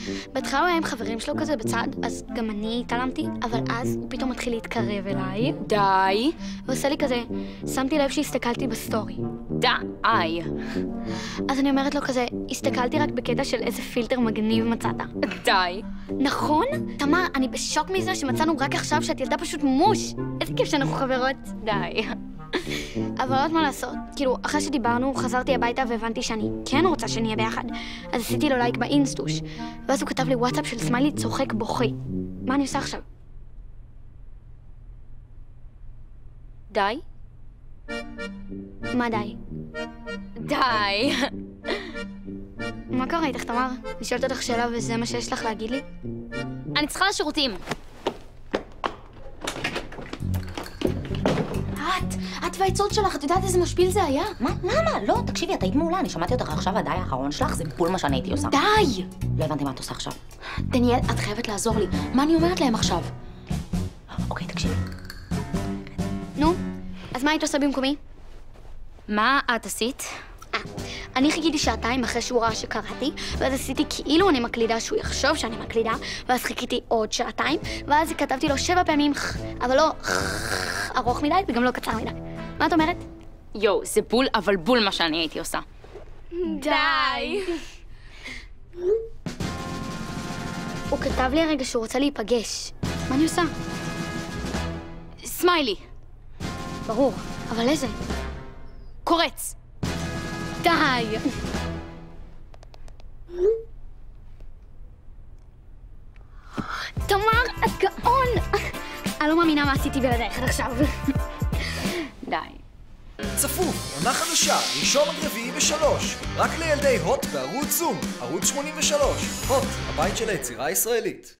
בהתחלה הוא היה עם חברים שלו כזה בצד, אז גם אני התעלמתי, אבל אז הוא פתאום מתחיל להתקרב אליי. די. ועושה לי כזה, שמתי לב שהסתכלתי בסטורי. די. אז אני אומרת לו כזה, הסתכלתי רק בקטע של איזה פילטר מגניב מצאת. די. נכון? תמר, אני בשוק מזה שמצאנו רק עכשיו שאת ילדה פשוט מוש. איזה כיף שאנחנו חברות. די. אבל עוד מה לעשות. כאילו, אחרי שדיברנו, חזרתי הביתה והבנתי שאני כן רוצה שנהיה ביחד. אז עשיתי לו לייק באינסטוש. ואז הוא כתב לי וואטסאפ של סמיילי צוחק בוכי. מה אני עושה עכשיו? די? מה די? די. מה קרה איתך, תמר? אני שואלת אותך שאלה וזה מה שיש לך להגיד לי? אני צריכה לשירותים. את והעצות שלך, את יודעת איזה משפיל זה היה? מה? למה? לא, תקשיבי, את היית מעולה, אני שמעתי אותך עכשיו, הדי האחרון שלך, זה בול מה שאני הייתי עושה. די! לא הבנתי מה את עושה עכשיו. דניאל, את חייבת לעזור לי. מה אני אומרת להם עכשיו? אוקיי, תקשיבי. נו, אז מה היית עושה במקומי? מה את עשית? אני חיכיתי שעתיים אחרי שהוא ראה שקראתי, ואז עשיתי כאילו אני מקלידה שהוא יחשוב שאני מקלידה, ואז חיכיתי עוד שעתיים, ואז כתבתי לו 7 פעמים אבל לא ארוך מדי וגם לא קצר מדי. מה את אומרת? יו, זה בול, אבל בול מה שאני הייתי עושה. די! הוא כתב לי הרגע שהוא רוצה להיפגש. מה אני עושה? סמיילי. ברור, אבל איזה? קורץ. די! תמר, את גאון! אני לא מאמינה מה עשיתי בלעדייך עד עכשיו. די. צפוף, עונה חדשה, ראשון עד רביעי ב3. רק לילדי הוט בערוץ זום, ערוץ 83. הוט, הבית של היצירה הישראלית.